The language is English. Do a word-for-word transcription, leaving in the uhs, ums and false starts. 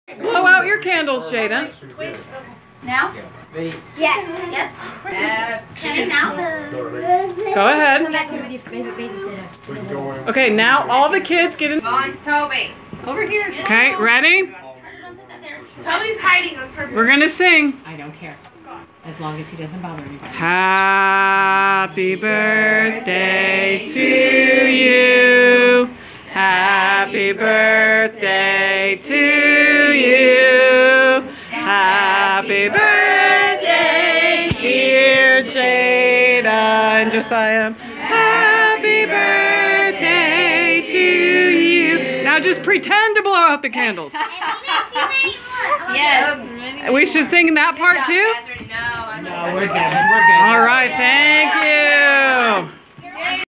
Blow out your candles, Jada. Now? Yes. Yes. Uh, Kenny, now? Go ahead. Okay, now all the kids get in. On Toby. Over here. Okay, ready? Toby's hiding on purpose. We're gonna sing. I don't care. As long as he doesn't bother anybody. Happy birthday to you. Happy birthday to you. Happy birthday, dear Jada and Josiah. Happy birthday to you. Now just pretend to blow out the candles. Yes. We should sing that part too? No, No, we're good. We're good. All right, thank you.